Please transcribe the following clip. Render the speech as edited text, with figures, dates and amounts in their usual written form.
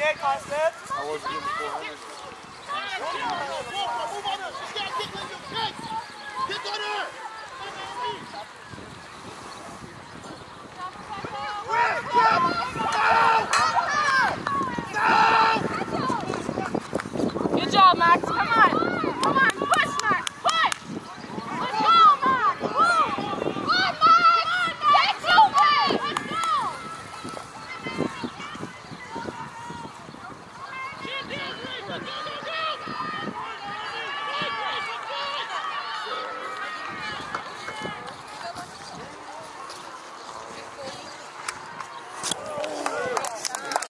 ahead, Concept. I was doing 400. Move on her. She's got to kick on your kick. Kick on her. Good job, Max. Come on. Come on. Push, Max. Push. Let's go, Max. Come on, Max. Get your way. Let's go.